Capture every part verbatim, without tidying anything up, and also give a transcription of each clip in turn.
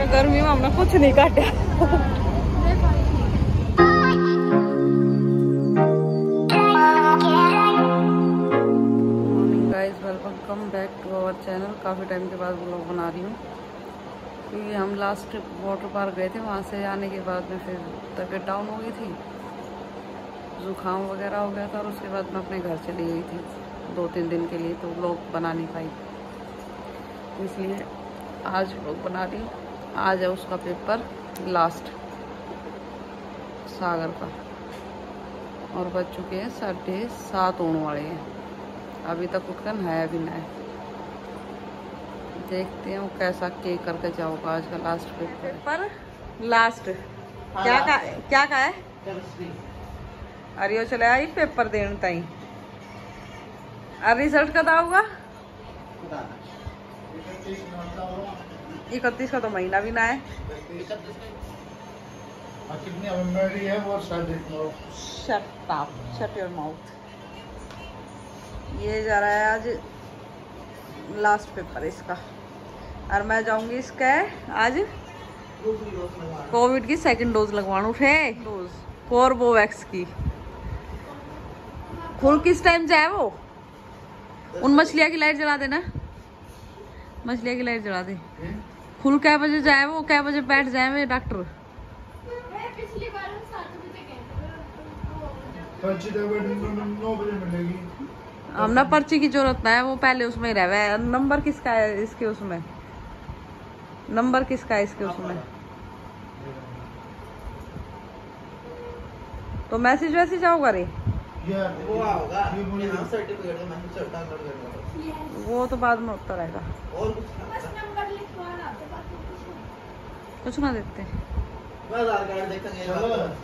गर्मी में हमने कुछ नहीं काटा। Welcome back to our channel. काफ़ी टाइम के बाद व्लॉग बना रही हूँ क्योंकि हम लास्ट वाटर पार्क गए थे। वहाँ से आने के बाद में फिर तबीयत डाउन हो गई थी, जुकाम वगैरह हो गया था और उसके बाद मैं अपने घर चली गई थी दो तीन दिन के लिए, तो व्लॉग बना नहीं पाई। इसलिए आज व्लॉग बना रही हूँ। आज है उसका पेपर लास्ट सागर का और बज चुके हैं साढ़े सात होने वाले हैं। अभी तक उठकर नहाया भी ना है। देखते हैं वो कैसा केक करके जाओगा आज का लास्ट पेपर। पेपर लास्ट हाँ, क्या का क्या का है? अरे चले आई पेपर देने ताई। रिजल्ट कब आऊगा? इकतीस का तो महीना भी ना है। Shut up, shut your mouth. ये जा रहा है आज लास्ट पेपर इसका और मैं जाऊंगी इसका आज कोविड की सेकंड डोज लगवाने। उठे डोज कोर्बोवैक्स की। खुल किस टाइम जाए वो? उन मछलियाँ की लाइट जला देना, मछलियाँ की लाइट जला दे। खुल क्या बजे जाए वो? क्या बजे बैठ जाए वे डॉक्टर? हम ना पर्ची की जरूरत ना है, वो पहले उसमें ही रहे। नंबर किसका है इसके उसमें? नंबर किसका है इसके उसमें? तो मैसेज वैसेज आओगा रे? वो आओगा सर्टिफिकेट का मैसेज, वो तो बाद में होता रहेगा। और कुछ ना देते आधार कार्ड देखेंगे।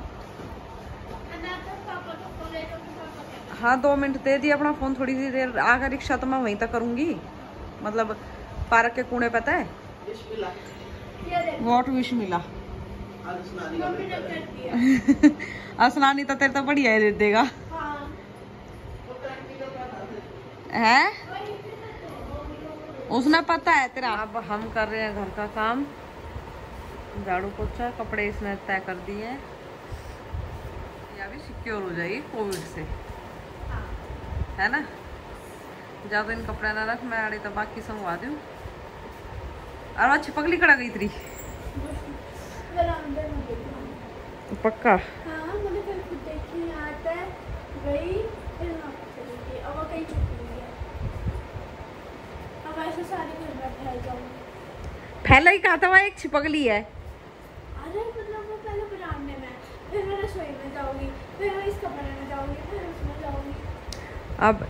हाँ दो मिनट दे दिए अपना फोन, थोड़ी सी देर आकर रिक्शा तो मैं वहीं तक करूंगी, मतलब पार्क के कूड़े पता है वॉट विश मिला। असलानी तो तेरे तो बढ़िया ही दे देगा है, उसने पता है तेरा। अब हम कर रहे हैं घर का काम, झाड़ू पोछा, कपड़े इसने तय कर दिए हैं। या भी सिक्योर हो जाएगी कोविड से, है ना? ज्यादा इन कपड़े ना रख, मैं आड़ी तो बाकी संगवा दूं। और अच्छी पगली कड़ा गई तेरी पक्का? हाँ, मुझे फिर खुद देखी आता है गई फिर चली अब वो कहीं छुट्टी है। अब ऐसे सारे घर में फैल जाऊंगी। फैला ही कहा था वहाँ एक छिपकली है। अरे मतलब वो पहले बरामदे में, फिर मैं रसोई में जाऊंगी, फिर मैं इस कमरे में जाऊंगी, फिर उसमें जाऊंगी। अब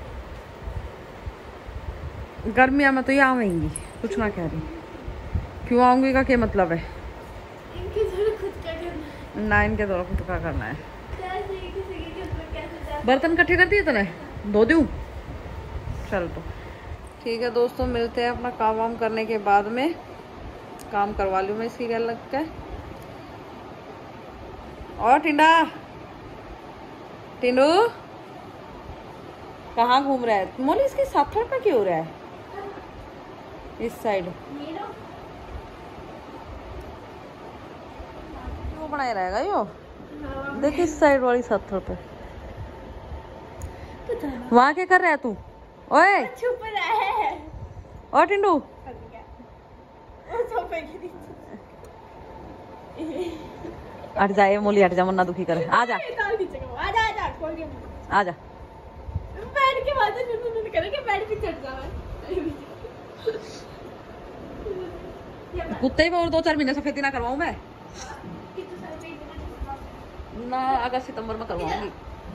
गर्मिया में तो ये आवेंगी, कुछ ना कह रही। क्यों आऊंगी का क्या मतलब है? इनके थोड़ा खुद का करना है ना, इनके थोड़ा खुद का करना है। बर्तन इकट्ठे कर दिए तूने? धो दूं? चल तो ठीक है दोस्तों, मिलते हैं अपना काम वाम करने के बाद में। काम करवा लूँ मैं इसकी, क्या लगता है। और टिंडा टिंडू कहाँ घूम रहा है? मोली इसके साथ थोड़ा क्यों हो रहा है? इस साइड वो बनाया रहेगा यो। देख इस साइड वाली सत्थर पे। वहाँ क्या कर रहा है तू? ओए छुप रहा है। और टिंडू हट जाए मोली, हट जा, मन्ना दुखी करे। आ जा आ जा। बैठ के बात करेंगे, बैठ के चढ़ जाओ। कुत्ते ही और दो चार महीने सफेदी ना करवाऊं मैं ना, अगस्त सितंबर में करवाऊंगी।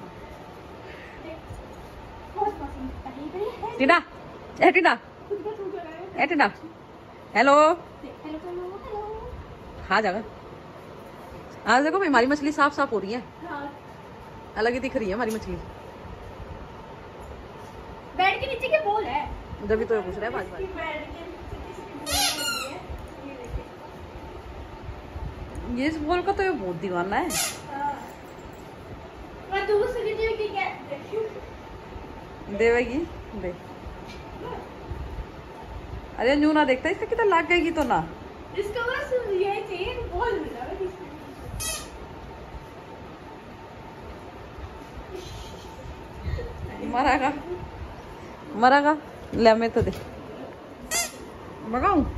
टीना ए टीना ए टीना हेलो। हाँ जागा। आज देखो हमारी मछली साफ साफ हो रही है, अलग ही दिख रही है हमारी मछली। बेड के नीचे के बोल है, जब भी तो पूछ रहा है बाज बाज। ये इस बोल का तो ये बहुत दीवाना है। देवेगी दे। अरे न्यू ना देखता, इसका कितना लाग गएगी तो ना। इसको बस यही चाहिए, बोल मिला है मरागा मरागा ले मैं तो दे भगाऊं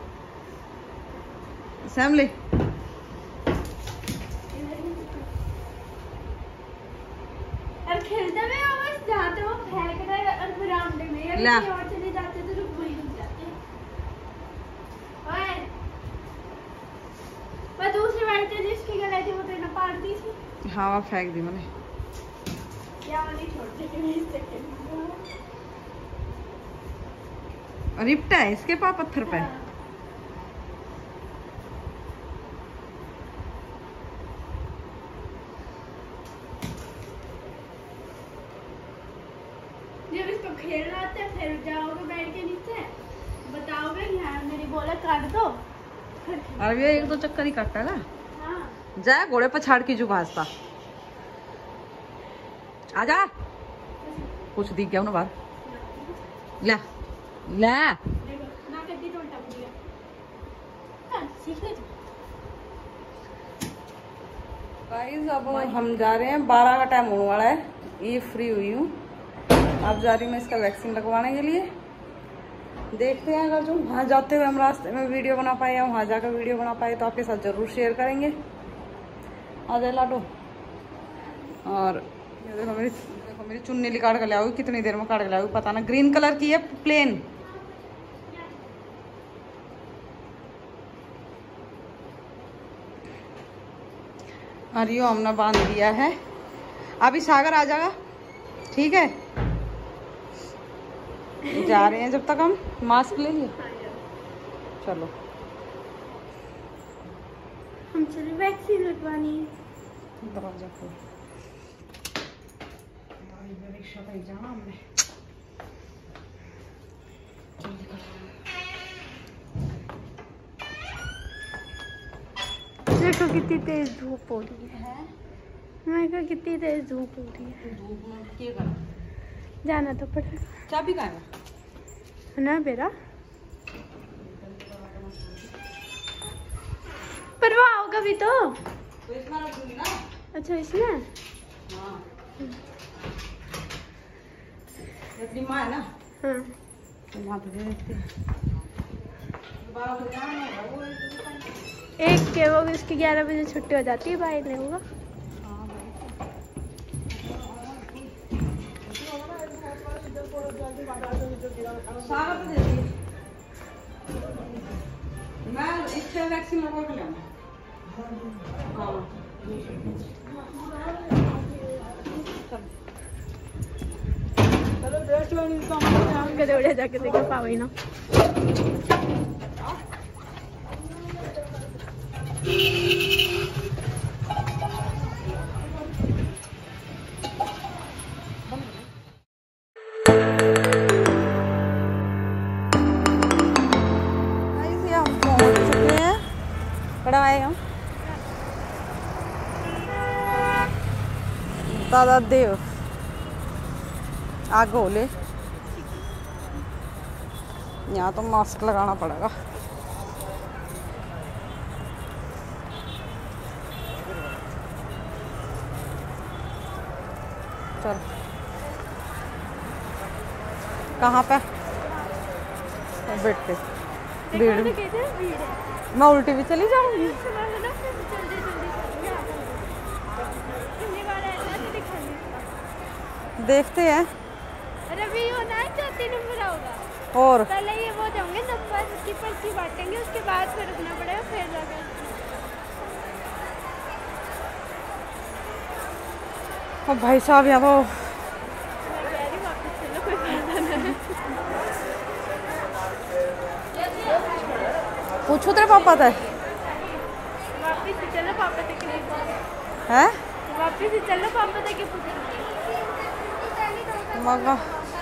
सैम ले और खेलते में बस जाते वो फेंक रहे और बरामदे में और चले जाते तो रुक वही रुक जाते। ओए मैं दूसरी बार तो जिसकी गलाई थी वो तो ना पार दी थी। हाँ वो फेंक दी मैंने क्या वाली छोड़ते थे बीस सेकंड रिप्टा है इसके पास पत्थर पे जब इसको खेलना आता है फिर जाओगे बैठ के नीचे बताओगे यहाँ मेरी बोला काट दो अब ये एक दो चक्कर ही काटता ना। हाँ जा घोड़े पर छाड़ की जो भाजता आजा कुछ दिख गया ना बाहर ला ला ना कद्दी तो उल्टा पड़ गया हाँ सीख ले तू। गाइस अब हम जा रहे हैं बारह का टाइम होने वाला है ये फ्री हुई हूँ अब जा रही हूँ मैं इसका वैक्सीन लगवाने के लिए देखते हैं अगर जो वहाँ जाते हुए हम रास्ते में वीडियो बना पाए या वहाँ जाकर वीडियो बना पाए तो आपके साथ जरूर शेयर करेंगे। आ जाए लाडो और ये देखो मेरी देखो मेरी चुन्नी काट कर ले आओगी कितनी देर में काट कर ले आओगी पता ना ग्रीन कलर की है प्लेन और यो हमने बांध दिया है अभी सागर आ जाएगा ठीक है जा रहे हैं जब तक हम मास्क ले लिए चलो हम चले वैक्सीन लगवानी है दरवाजा खोल रिक्शा पे जाना हमने देखो कितनी तेज धूप हो रही है मैं कहा कितनी तेज धूप हो रही है धूप में क्या करना जाना तो पड़ेगा चाबी कहाँ है ना बेरा पर वो आओगा भी तो तो इसमें रखूंगी ना अच्छा इसमें हाँ ये माँ है ना हाँ तो वहाँ पे देखते हैं बारह बजे जाना है वो एक के वो भी उसकी ग्यारह बजे छुट्टी हो जाती है भाई ने होगा मैं इससे वैक्सीन लगवा के लाऊंगा हाँ चलो बेस्ट वाली तो हम गधे उड़े जाके देखा पावे ना हम दादा देव आग होले यहाँ तो मास्क लगाना पड़ेगा चल कहाँ पे बैठते भीड़ मैं उल्टी भी चली जाऊंगी देखते हैं रवि होना है चौथे नंबर होगा और पहले ये वो जाओगे नंबर की पर्ची बांटेंगे उसके बाद फिर रुकना पड़ेगा फिर जाकर ओ भाई साहब यहाँ तो पूछो तेरे पापा था वापिस से चलो पापा तक है वापिस से चलो पापा तक पूछो मगा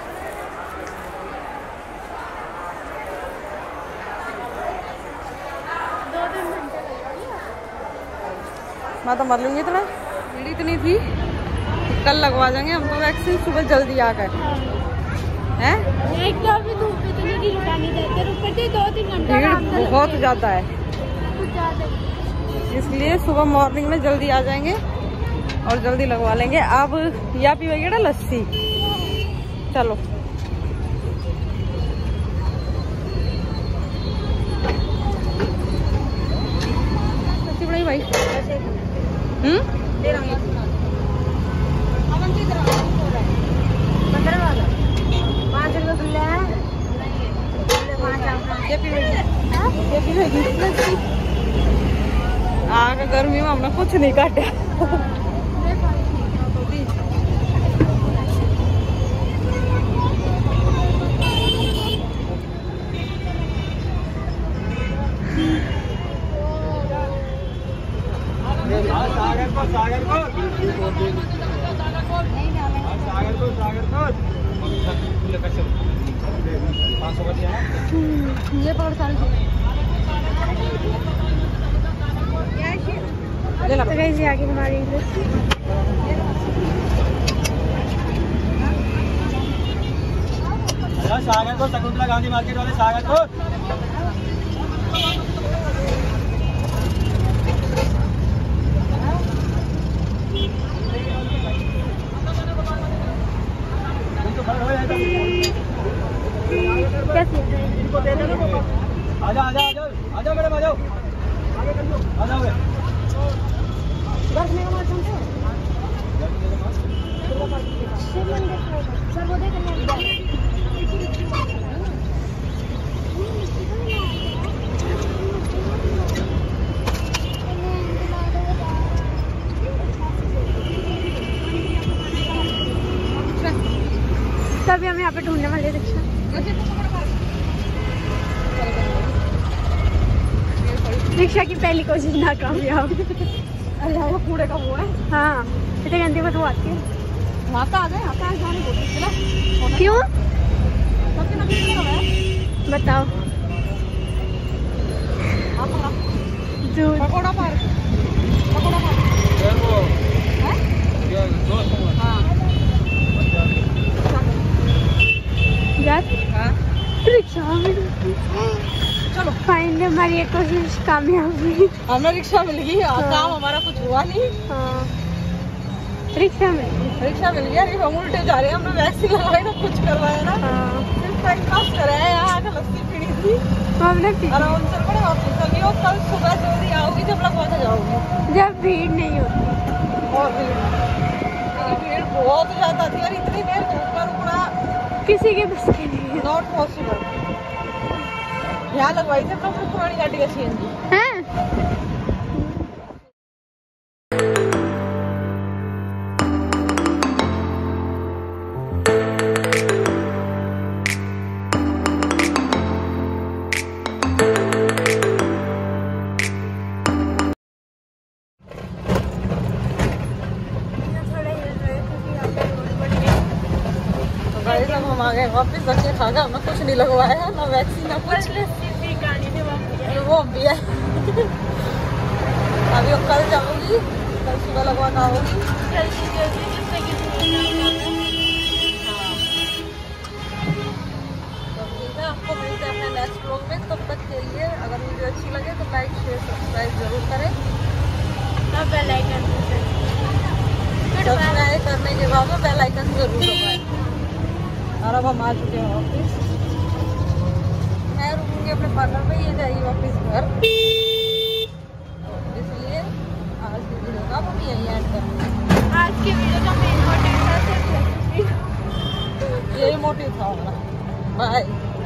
दो तीन घंटे लगेगा मैं तो मर लूंगी इतना भीड़ इतनी थी कल लगवा जाएंगे हम तो वैक्सीन सुबह जल्दी आकर हैं एक तो अभी धूप इतनी की रुका नहीं देते रुकते दो तीन घंटे भीड़ बहुत ज्यादा है इसलिए सुबह मॉर्निंग में जल्दी आ जाएंगे और जल्दी लगवा लेंगे। अब या पीवेगी ना लस्सी। चलो लस्सी बनाई भाई। हम्म पाँच रुपये खुले हैं। ये पीवेगी ये पीवेगी लस्सी। आग गर्मी में हमने कुछ नहीं काटा। सागर को सागर को सागर को सागर को पाँच सौ का दिया ना। ये पकड़ सारे तो आगे हमारी सागर को शकुंतला गांधी मार्केट वाले सागर को आजा आजा आजा आजा मैडम आ जाओ आ जाओ तभी हम यहाँ पे ढूंढने वाले रिक्शा। रिक्शा की पहली कोशिश नाकामयाब। अरे वो कूड़े का वो है। हाँ इतने गंदी बदबू आती है। वहाँ का आ जाए यहाँ का जाने बोल क्यों बताओ। दूध पकौड़ा पार्क पकौड़ा पार्क हाँ यार रिक्शा चलो फाइनली हमारी एक कोशिश कामयाब हुई। हमें रिक्शा मिल गई। हाँ। काम हमारा कुछ हुआ नहीं। हाँ रिक्शा में रिक्शा मिल गया। हम उल्टे जा रहे हैं। हमने वैक्सीन लगवाई ना कुछ करवाया ना। हाँ सिर्फ टाइम पास कर रहे हैं। यहाँ आकर लस्सी पीनी थी हमने पी आराम से पड़े वापस चलिए। और कल सुबह जल्दी आओगी जब लग पहुँच जाओगी। जब भीड़ नहीं होती। और भीड़ भीड़ बहुत ज्यादा थी और इतनी देर ऊपर रुकना किसी के बस की नहीं है। Not possible. यहाँ लगवाई थी अपना पुरानी गाड़ी का सीएनजी। हैं? हम आ गए वापस। बच्चे खागा हमें कुछ नहीं लगवाया ना वैक्सीन ना कुछ। वो भी है। अभी अब कल जाऊंगी कल सुबह लगवाना होगी। हाँ तो ठीक है आपको मिलते हैं अपने नेक्स्ट व्लॉग में। तब तक के लिए अगर वीडियो अच्छी लगे तो लाइक शेयर सब्सक्राइब जरूर करें। सब्सक्राइब करने के बाद में बेल आइकन जरूर दबाएं। और अब हम आ चुके हैं वापस। मैं रुकूंगी अपने पार्लर में। ये जाएगी वापस घर। इसलिए आज की वीडियो का हम यही एंड करेंगे। आज की वीडियो का मेन मोटिव था यही मोटिव था हमारा। बाय।